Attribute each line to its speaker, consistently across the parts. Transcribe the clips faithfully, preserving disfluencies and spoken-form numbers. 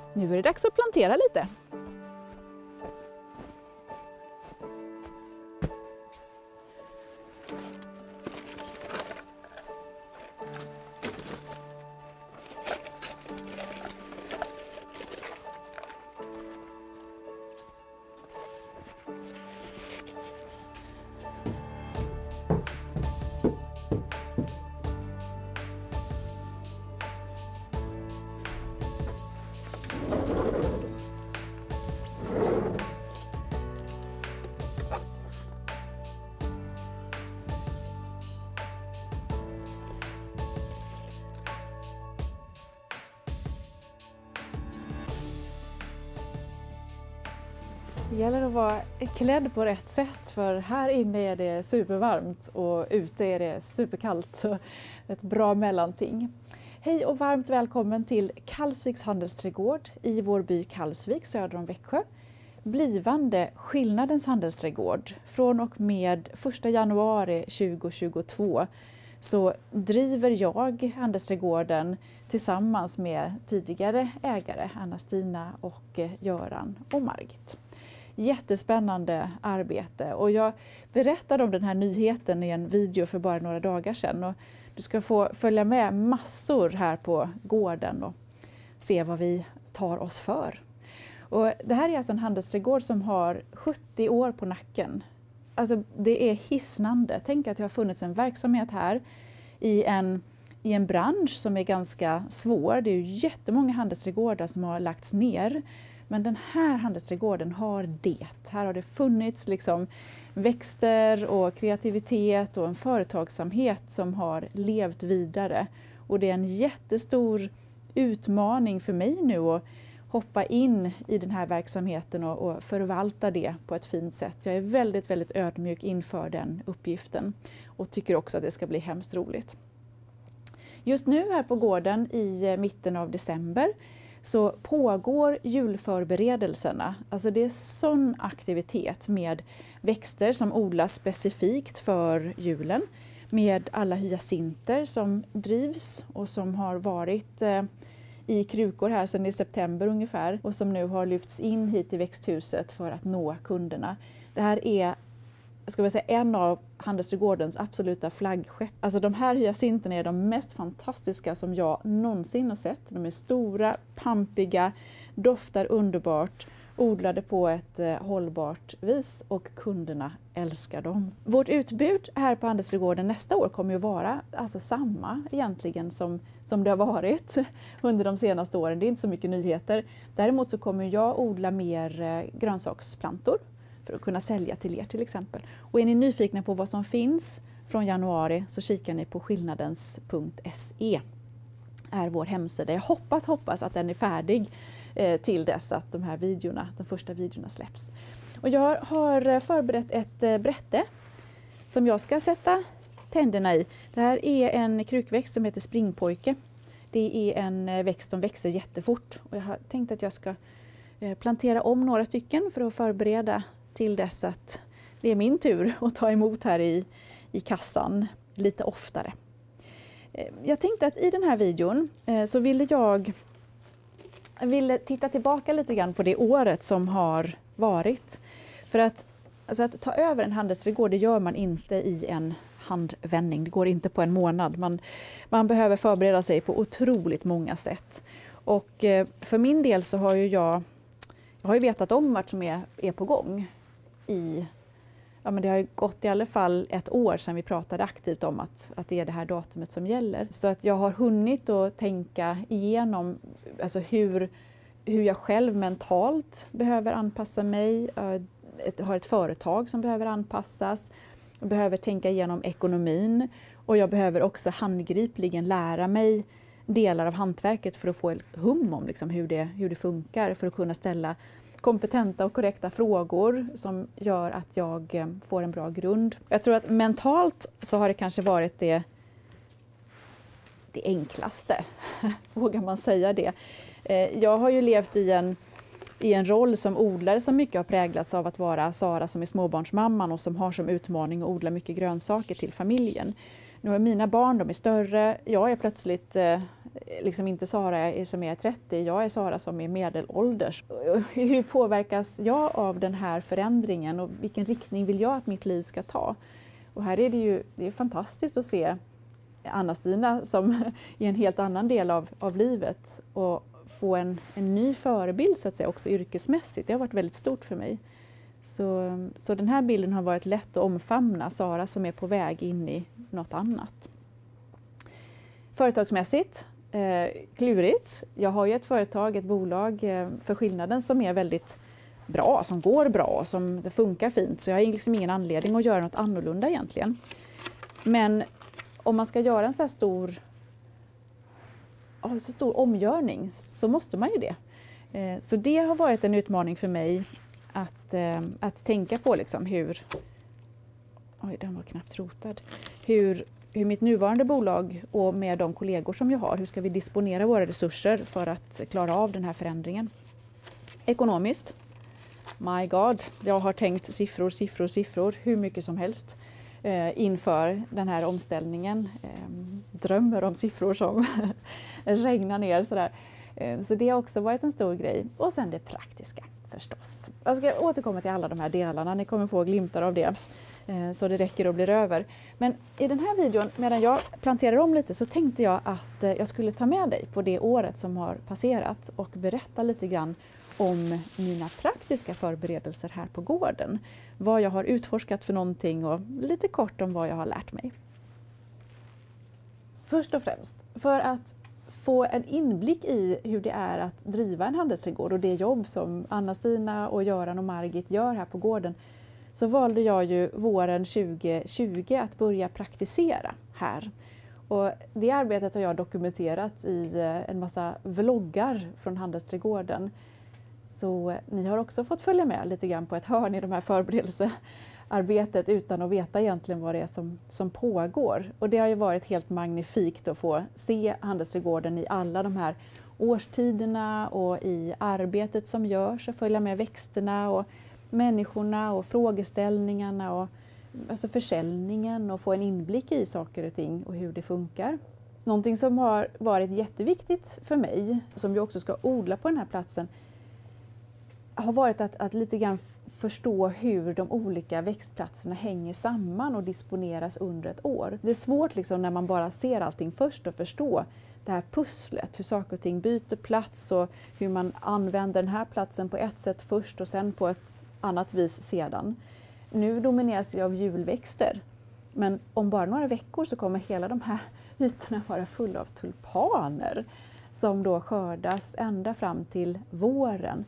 Speaker 1: Nu är det dags att plantera lite. Det gäller att vara klädd på rätt sätt, för här inne är det supervarmt och ute är det superkallt. Så ett bra mellanting. Hej och varmt välkommen till Kalvsviks handelsträdgård i vår by Kalvsvik söder om Växjö. Blivande Skillnadens handelsträdgård. Från och med första januari tjugohundratjugotvå så driver jag handelsträdgården tillsammans med tidigare ägare Anna-Stina och Göran och Margit. Jättespännande arbete, och jag berättade om den här nyheten i en video för bara några dagar sedan. Och du ska få följa med massor här på gården och se vad vi tar oss för. Och det här är alltså en handelsträdgård som har sjuttio år på nacken. Alltså det är hisnande. Tänk att det har funnits en verksamhet här i en, i en bransch som är ganska svår. Det är ju jättemånga handelsträdgårdar som har lagts ner. Men den här handelsträdgården har det. Här har det funnits liksom växter och kreativitet och en företagsamhet som har levt vidare. Och det är en jättestor utmaning för mig nu att hoppa in i den här verksamheten och, och förvalta det på ett fint sätt. Jag är väldigt, väldigt ödmjuk inför den uppgiften och tycker också att det ska bli hemskt roligt. Just nu här på gården i mitten av december så pågår julförberedelserna. Alltså det är sån aktivitet med växter som odlas specifikt för julen. Med alla hyacinter som drivs och som har varit eh, i krukor här sedan i september ungefär. Och som nu har lyfts in hit i växthuset för att nå kunderna. Det här är, jag ska säga, en av handelsträdgårdens absoluta flaggskepp. Alltså de här hyacinterna är de mest fantastiska som jag någonsin har sett. De är stora, pampiga, doftar underbart, odlade på ett eh, hållbart vis, och kunderna älskar dem. Vårt utbud här på handelsträdgården nästa år kommer ju vara alltså samma egentligen som, som det har varit under de senaste åren. Det är inte så mycket nyheter. Däremot så kommer jag odla mer eh, grönsaksplantor för att kunna sälja till er till exempel. Och är ni nyfikna på vad som finns från januari så kikar ni på skillnadens punkt se. Är vår hemsida. Jag hoppas, hoppas att den är färdig eh, till dess att de här videorna, de första videorna släpps. Och jag har förberett ett eh, brätte som jag ska sätta tänderna i. Det här är en krukväxt som heter springpojke. Det är en eh, växt som växer jättefort. Och jag har tänkt att jag ska eh, plantera om några stycken för att förbereda till dess att det är min tur att ta emot här i, i kassan lite oftare. Jag tänkte att i den här videon så ville jag ville titta tillbaka lite grann på det året som har varit. För att, alltså att ta över en handelsträdgård, det gör man inte i en handvändning. Det går inte på en månad. Man, man behöver förbereda sig på otroligt många sätt. Och för min del så har ju jag, jag har ju vetat om vart som är, är på gång i Ja, men det har ju gått i alla fall ett år sedan vi pratade aktivt om att, att det är det här datumet som gäller. Så att jag har hunnit att tänka igenom alltså hur, hur jag själv mentalt behöver anpassa mig. Jag har ett företag som behöver anpassas. Jag behöver tänka igenom ekonomin. Och jag behöver också handgripligen lära mig delar av hantverket för att få ett hum om liksom hur, det, hur det funkar. För att kunna ställa kompetenta och korrekta frågor som gör att jag får en bra grund. Jag tror att mentalt så har det kanske varit det, det enklaste, vågar man säga det. Jag har ju levt i en, i en roll som odlare som mycket har präglats av att vara Sara som är småbarnsmamman och som har som utmaning att odla mycket grönsaker till familjen. Nu är mina barn, de är större, jag är plötsligt liksom inte Sara som är trettio, jag är Sara som är medelålders. Hur påverkas jag av den här förändringen och vilken riktning vill jag att mitt liv ska ta? Och här är det ju det är fantastiskt att se Anna-Stina som i en helt annan del av, av livet och få en, en ny förebild så att säga, också yrkesmässigt. Det har varit väldigt stort för mig. Så, så den här bilden har varit lätt att omfamna Sara som är på väg in i något annat. Företagsmässigt, eh, klurigt. Jag har ju ett företag, ett bolag eh, för skillnaden som är väldigt bra, som går bra, som det funkar fint. Så jag har liksom ingen anledning att göra något annorlunda egentligen. Men om man ska göra en så här stor, så stor omgörning så måste man ju det. Eh, så det har varit en utmaning för mig att, eh, att tänka på liksom hur, oj den var knappt rotad, hur, hur mitt nuvarande bolag och med de kollegor som jag har, hur ska vi disponera våra resurser för att klara av den här förändringen. Ekonomiskt, my god, jag har tänkt siffror, siffror, siffror, hur mycket som helst eh, inför den här omställningen. Eh, drömmer om siffror som regnar ner sådär. Eh, så det har också varit en stor grej. Och sen det praktiska förstås. Jag ska återkomma till alla de här delarna, ni kommer få glimtar av det. Så det räcker och blir över. Men i den här videon, medan jag planterar om lite, så tänkte jag att jag skulle ta med dig på det året som har passerat och berätta lite grann om mina praktiska förberedelser här på gården. Vad jag har utforskat för någonting och lite kort om vad jag har lärt mig. Först och främst, för att få en inblick i hur det är att driva en handelsträdgård och det jobb som Anna-Stina och Göran och Margit gör här på gården, så valde jag ju våren tjugo tjugo att börja praktisera här. Och det arbetet har jag dokumenterat i en massa vloggar från handelsträdgården. Så ni har också fått följa med lite grann på ett hörn i de här förberedelsearbetet utan att veta egentligen vad det är som, som pågår. Och det har ju varit helt magnifikt att få se handelsträdgården i alla de här årstiderna och i arbetet som görs och följa med växterna och människorna och frågeställningarna och alltså försäljningen och få en inblick i saker och ting och hur det funkar. Någonting som har varit jätteviktigt för mig, som jag också ska odla på den här platsen, har varit att, att lite grann förstå hur de olika växtplatserna hänger samman och disponeras under ett år. Det är svårt liksom när man bara ser allting först att förstå det här pusslet, hur saker och ting byter plats och hur man använder den här platsen på ett sätt först och sen på ett annat vis sedan. Nu domineras det av julväxter, men om bara några veckor så kommer hela de här ytorna vara fulla av tulpaner som då skördas ända fram till våren.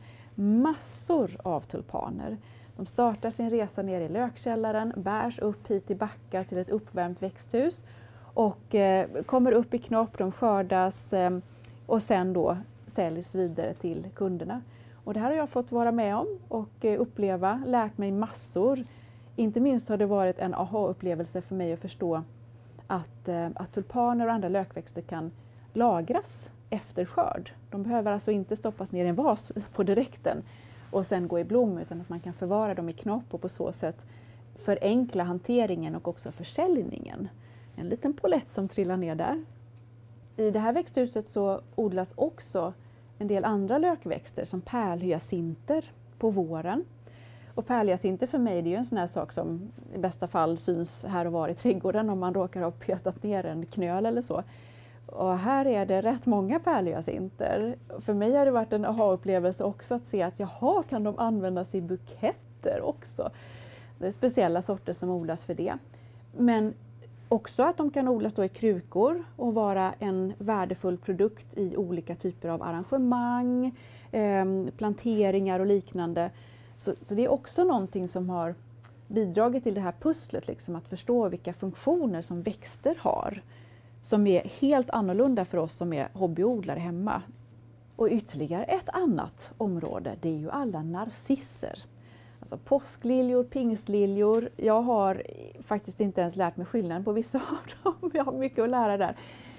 Speaker 1: Massor av tulpaner. De startar sin resa ner i lökkällaren, bärs upp hit i backar till ett uppvärmt växthus och eh, kommer upp i knopp, de skördas eh, och sen då säljs vidare till kunderna. Och det här har jag fått vara med om och eh, uppleva, lärt mig massor. Inte minst har det varit en aha-upplevelse för mig att förstå att, eh, att tulpaner och andra lökväxter kan lagras efter skörd. De behöver alltså inte stoppas ner i en vas på direkten och sen gå i blom, utan att man kan förvara dem i knopp och på så sätt förenkla hanteringen och också försäljningen. En liten polett som trillar ner där. I det här växthuset så odlas också en del andra lökväxter som pärlhyacinter på våren. Och pärlhyacinter för mig, det är ju en sån här sak som i bästa fall syns här och var i trädgården om man råkar ha petat ner en knöl eller så. Och här är det rätt många pärlhyacinter. För mig har det varit en aha-upplevelse också att se att jaha, kan de användas i buketter också. Det är speciella sorter som odlas för det. Men också att de kan odlas då i krukor och vara en värdefull produkt i olika typer av arrangemang, eh, planteringar och liknande. Så, så det är också någonting som har bidragit till det här pusslet, liksom, att förstå vilka funktioner som växter har. Som är helt annorlunda för oss som är hobbyodlare hemma. Och ytterligare ett annat område, det är ju alla narcisser. Alltså påskliljor, pingstliljor. Jag har faktiskt inte ens lärt mig skillnaden på vissa av dem. Jag har mycket att lära där.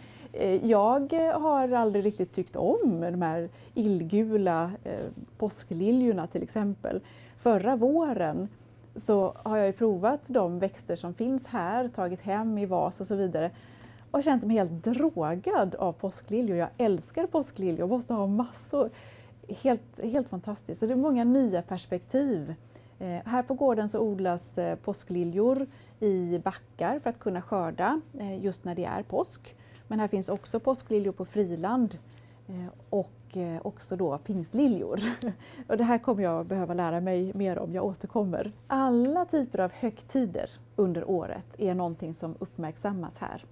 Speaker 1: Jag har aldrig riktigt tyckt om de här illgula påskliljorna till exempel. Förra våren så har jag ju provat de växter som finns här, tagit hem i vas och så vidare. och har känt mig helt drogad av påskliljor. Jag älskar påskliljor och måste ha massor. Helt, helt fantastiskt. Så det är många nya perspektiv. Eh, här på gården så odlas eh, påskliljor i backar för att kunna skörda eh, just när det är påsk. Men här finns också påskliljor på friland eh, och eh, också då pingstliljor. Och det här kommer jag behöva lära mig mer om, jag återkommer. Alla typer av högtider under året är någonting som uppmärksammas här.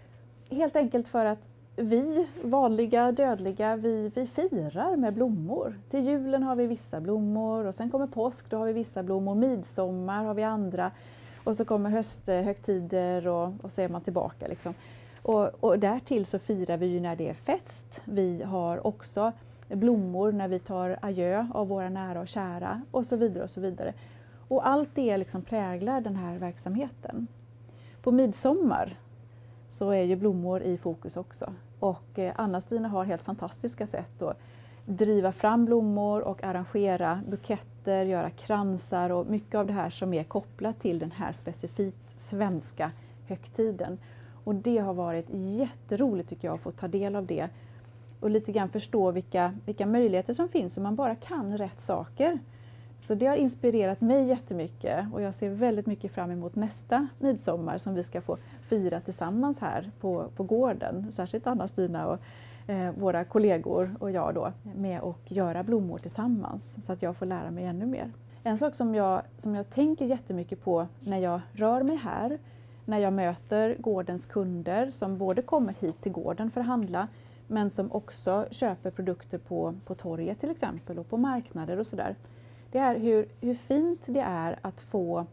Speaker 1: Helt enkelt för att vi, vanliga dödliga, vi, vi firar med blommor. Till julen har vi vissa blommor och sen kommer påsk, då har vi vissa blommor. Midsommar har vi andra och så kommer hösthögtider och, och så är man tillbaka. Liksom. Och, och därtill så firar vi ju när det är fest. Vi har också blommor när vi tar adjö av våra nära och kära och så vidare och så vidare. Och allt det liksom präglar den här verksamheten. På midsommar så är ju blommor i fokus också. Och eh, Anna-Stina har helt fantastiska sätt att driva fram blommor och arrangera buketter, göra kransar och mycket av det här som är kopplat till den här specifikt svenska högtiden. Och det har varit jätteroligt tycker jag att få ta del av det och lite grann förstå vilka, vilka möjligheter som finns om man bara kan rätt saker. Så det har inspirerat mig jättemycket och jag ser väldigt mycket fram emot nästa midsommar som vi ska få fira tillsammans här på, på gården. Särskilt Anna-Stina och eh, våra kollegor och jag då med att göra blommor tillsammans så att jag får lära mig ännu mer. En sak som jag, som jag tänker jättemycket på när jag rör mig här, när jag möter gårdens kunder som både kommer hit till gården för att handla men som också köper produkter på, på torget till exempel och på marknader och sådär. Det är hur, hur fint det är att få,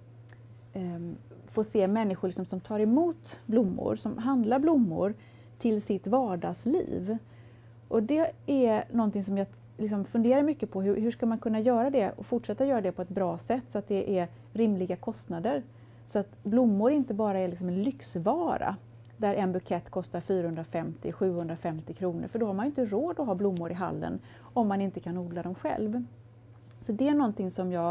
Speaker 1: um, få se människor liksom som tar emot blommor, som handlar blommor till sitt vardagsliv. Och det är någonting som jag liksom funderar mycket på. Hur, hur ska man kunna göra det och fortsätta göra det på ett bra sätt så att det är rimliga kostnader. Så att blommor inte bara är liksom en lyxvara där en bukett kostar fyrahundrafemtio till sjuhundrafemtio kronor. För då har man inte råd att ha blommor i hallen om man inte kan odla dem själv. Så det är någonting som jag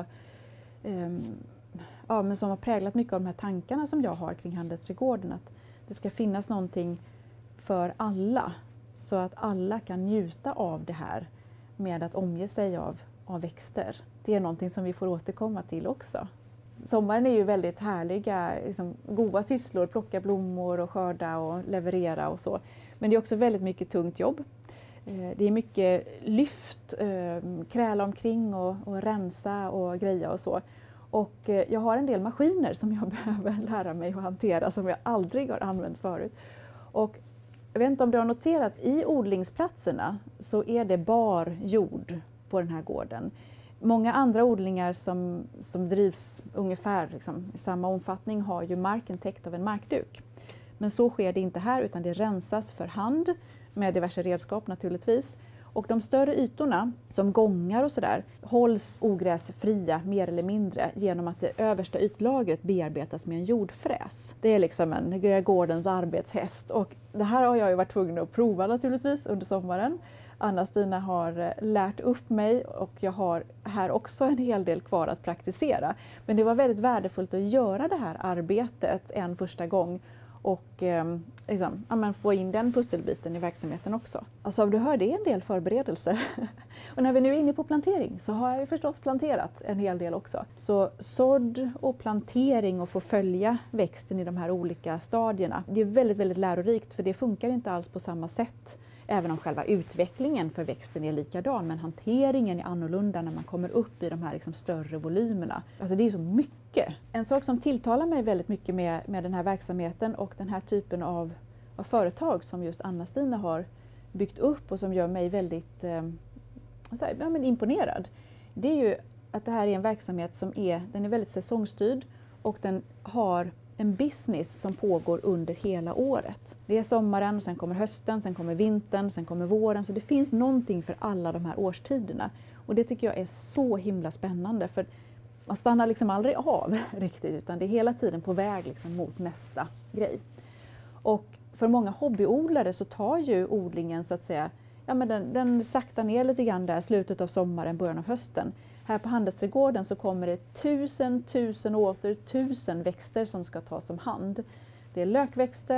Speaker 1: eh, ja, men som har präglat mycket av de här tankarna som jag har kring handelsträdgården. Att det ska finnas någonting för alla så att alla kan njuta av det här med att omge sig av, av växter. Det är någonting som vi får återkomma till också. Sommaren är ju väldigt härliga, liksom, goda sysslor, plocka blommor och skörda och leverera och så. Men det är också väldigt mycket tungt jobb. Det är mycket lyft, kräla omkring och, och rensa och greja och så. Och jag har en del maskiner som jag behöver lära mig att hantera som jag aldrig har använt förut. Och jag vet inte om du har noterat, i odlingsplatserna så är det bar jord på den här gården. Många andra odlingar som, som drivs ungefär liksom, i samma omfattning har ju marken täckt av en markduk. Men så sker det inte här utan det rensas för hand med diverse redskap naturligtvis. Och de större ytorna som gångar och sådär hålls ogräsfria mer eller mindre genom att det översta ytlagret bearbetas med en jordfräs. Det är liksom en gårdens arbetshäst och det här har jag ju varit tvungen att prova naturligtvis under sommaren. Anna-Stina har lärt upp mig och jag har här också en hel del kvar att praktisera. Men det var väldigt värdefullt att göra det här arbetet en första gång och eh, liksom, ja, men få in den pusselbiten i verksamheten också. Alltså om du hör, det är en del förberedelser. Och när vi nu är inne på plantering så har jag ju förstås planterat en hel del också. Så sådd och plantering och få följa växten i de här olika stadierna. Det är väldigt, väldigt lärorikt för det funkar inte alls på samma sätt. Även om själva utvecklingen för växten är likadan, men hanteringen är annorlunda när man kommer upp i de här liksom större volymerna. Alltså det är så mycket. En sak som tilltalar mig väldigt mycket med, med den här verksamheten och den här typen av, av företag som just Anna-Stina har byggt upp och som gör mig väldigt eh, här, ja, men imponerad. Det är ju att det här är en verksamhet som är, den är väldigt säsongstyrd och den har en business som pågår under hela året. Det är sommaren, sen kommer hösten, sen kommer vintern, sen kommer våren. Så det finns någonting för alla de här årstiderna. Och det tycker jag är så himla spännande. För man stannar liksom aldrig av riktigt utan det är hela tiden på väg liksom mot nästa grej. Och för många hobbyodlare så tar ju odlingen så att säga, ja men den, den saktar ner lite grann där slutet av sommaren, början av hösten. Här på handelsträdgården så kommer det tusen, tusen och åter tusen växter som ska tas om hand. Det är lökväxter,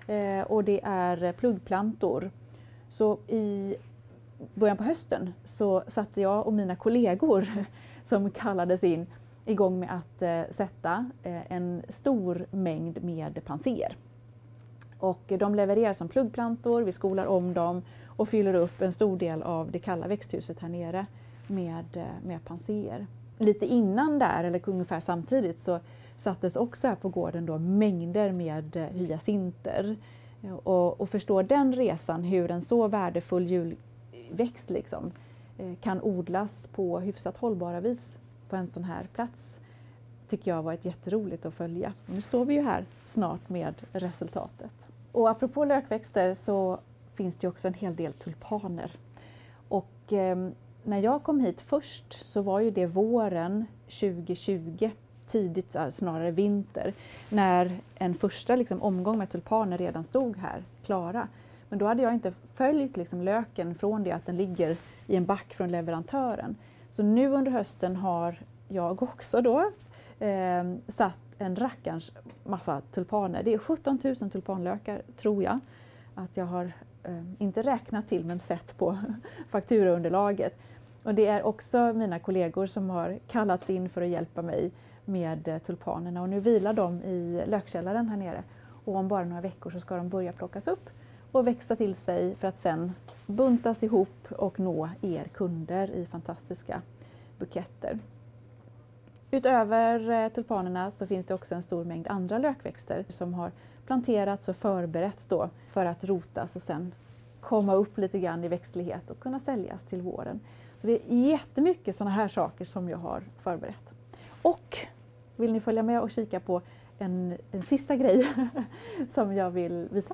Speaker 1: och det är pluggplantor. Så i början på hösten så satte jag och mina kollegor som kallades in igång med att eh, sätta eh, en stor mängd med panser. Och de levererar som pluggplantor, vi skolar om dem och fyller upp en stor del av det kalla växthuset här nere med, med panser. Lite innan där, eller ungefär samtidigt, så sattes också här på gården då mängder med hyacinter. Och, och förstå den resan, hur en så värdefull julväxt liksom, kan odlas på hyfsat hållbara vis på en sån här plats, tycker jag har varit jätteroligt att följa. Och nu står vi ju här snart med resultatet. Och apropå lökväxter så finns det också en hel del tulpaner. Och eh, när jag kom hit först så var ju det våren tjugohundratjugo, tidigt, snarare vinter, när en första liksom, omgång med tulpaner redan stod här klara. Men då hade jag inte följt liksom, löken från det att den ligger i en back från leverantören. Så nu under hösten har jag också då eh, satt en rackarns massa tulpaner. Det är sjutton tusen tulpanlökar, tror jag, att jag har eh, inte räknat till men sett på fakturaunderlaget. Och det är också mina kollegor som har kallats in för att hjälpa mig med tulpanerna. Och nu vilar de i lökkällaren här nere. Och om bara några veckor så ska de börja plockas upp och växa till sig för att sen buntas ihop och nå er kunder i fantastiska buketter. Utöver tulpanerna så finns det också en stor mängd andra lökväxter som har planterats och förberetts då för att rotas och sen komma upp lite grann i växtlighet och kunna säljas till våren. Så det är jättemycket sådana här saker som jag har förberett. Och vill ni följa med och kika på en, en sista grej som jag vill visa?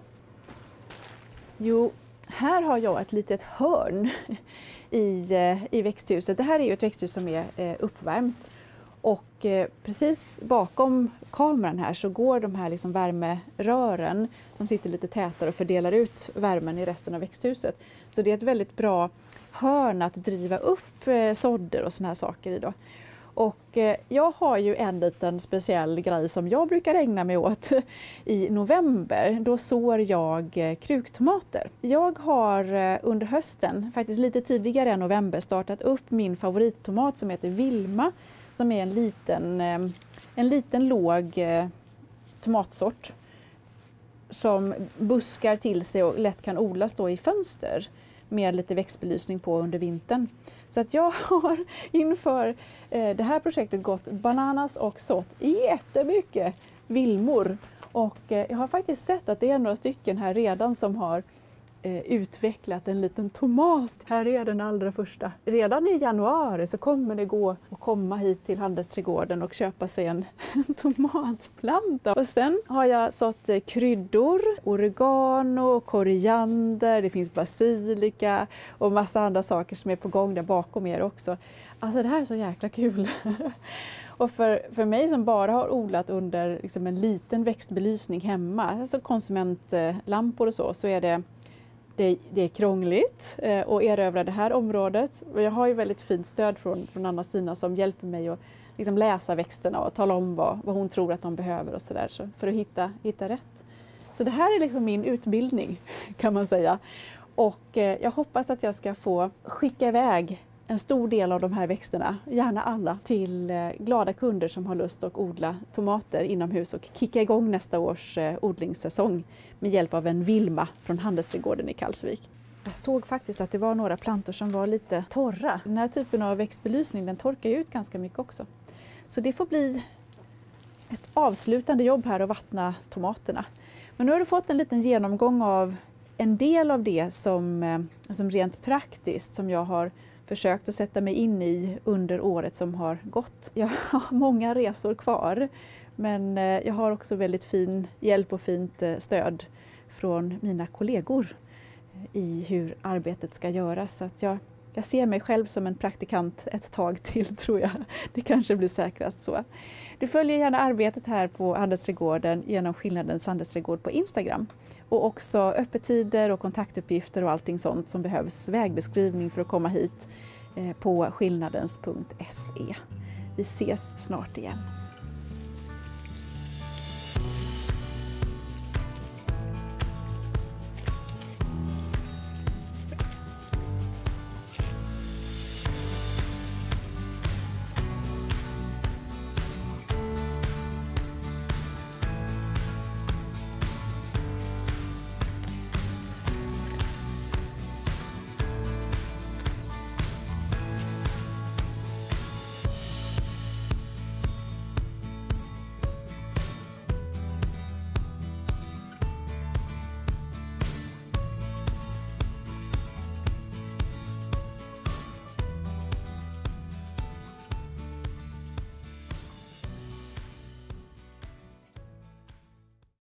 Speaker 1: Jo, här har jag ett litet hörn i, i växthuset. Det här är ju ett växthus som är eh, uppvärmt. Och eh, precis bakom kameran här så går de här liksom värmerören som sitter lite tätare och fördelar ut värmen i resten av växthuset. Så det är ett väldigt bra hörn att driva upp eh, sådder och såna här saker i då. Och eh, jag har ju en liten speciell grej som jag brukar ägna mig åt i november. Då sår jag eh, kruktomater. Jag har eh, under hösten, faktiskt lite tidigare än november, startat upp min favorittomat som heter Vilma. Som är en liten, eh, en liten låg eh, tomatsort som buskar till sig och lätt kan odlas då i fönster med lite växtbelysning på under vintern. Så att jag har inför eh, det här projektet gått bananas och sått jättemycket vilmor. Och eh, jag har faktiskt sett att det är några stycken här redan som har eh, utvecklat en liten tomat. Här är den allra första. Redan i januari så kommer det gå att komma hit till Handelsträdgården och köpa sig en, en tomatplanta. Och sen har jag sått eh, kryddor, oregano, koriander, det finns basilika och massa andra saker som är på gång där bakom er också. Alltså det här är så jäkla kul. Och för, för mig som bara har odlat under liksom en liten växtbelysning hemma, alltså konsumentlampor och så, så är det, det, det är krångligt eh, att erövra det här området. Och jag har ju väldigt fint stöd från, från Anna-Stina som hjälper mig att liksom läsa växterna och tala om vad, vad hon tror att de behöver och så där, så för att hitta, hitta rätt. Så det här är liksom min utbildning, kan man säga. Och eh, jag hoppas att jag ska få skicka iväg en stor del av de här växterna, gärna alla, till glada kunder som har lust att odla tomater inomhus och kicka igång nästa års odlingssäsong med hjälp av en Vilma från Handelsträdgården i Karlsvik. Jag såg faktiskt att det var några plantor som var lite torra. Den här typen av växtbelysning, den torkar ju ut ganska mycket också. Så det får bli ett avslutande jobb här att vattna tomaterna. Men nu har du fått en liten genomgång av en del av det som, som rent praktiskt som jag har försökt att sätta mig in i under året som har gått. Jag har många resor kvar, men jag har också väldigt fin hjälp och fint stöd från mina kollegor i hur arbetet ska göras. Så att jag, jag ser mig själv som en praktikant ett tag till, tror jag. Det kanske blir säkrast så. Du följer gärna arbetet här på Handelsträdgården genom Skillnadens handelsträdgård på Instagram. Och också öppettider och kontaktuppgifter och allting sånt som behövs. Vägbeskrivning för att komma hit på skillnadens punkt se. Vi ses snart igen.